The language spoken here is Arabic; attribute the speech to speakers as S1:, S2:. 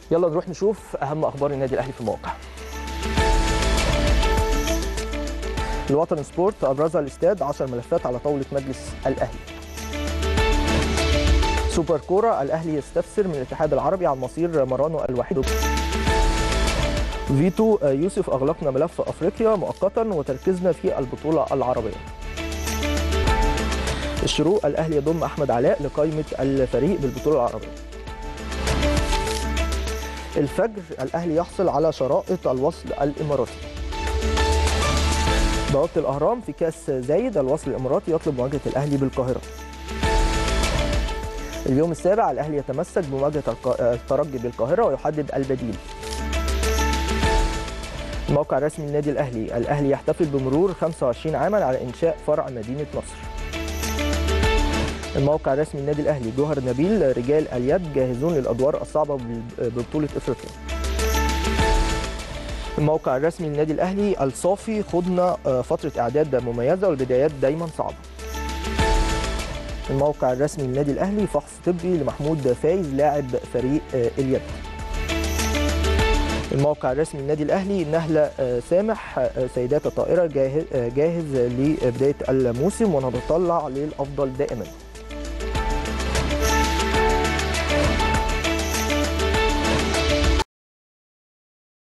S1: يلا نروح نشوف اهم اخبار النادي الاهلي في المواقع. الوطن سبورت ابرزها الاستاد 10 ملفات على طاوله مجلس الاهلي. سوبر كوره الاهلي يستفسر من الاتحاد العربي عن مصير مرانو الوحيد. فيتو يوسف اغلقنا ملف افريقيا مؤقتا وتركيزنا في البطوله العربيه. الشروق الاهلي يضم احمد علاء لقائمه الفريق بالبطوله العربيه. الفجر الاهلي يحصل على شرائط الوصل الاماراتي. بوابه الاهرام في كاس زايد الوصل الاماراتي يطلب مواجهه الاهلي بالقاهره. اليوم السابع الاهلي يتمسك بمواجهه الترجي بالقاهره ويحدد البديل. الموقع الرسمي للنادي الاهلي يحتفل بمرور 25 عاما على انشاء فرع مدينه نصر. الموقع الرسمي للنادي الاهلي جوهر نبيل رجال اليد جاهزون للادوار الصعبه ببطوله افريقيا. الموقع الرسمي للنادي الاهلي الصافي خضنا فتره اعداد مميزه والبدايات دايما صعبه. الموقع الرسمي للنادي الاهلي فحص طبي لمحمود فايز لاعب فريق اليد. الموقع الرسمي للنادي الاهلي نهله سامح سيدات الطائره جاهز لبدايه الموسم ونتطلع للافضل دائما.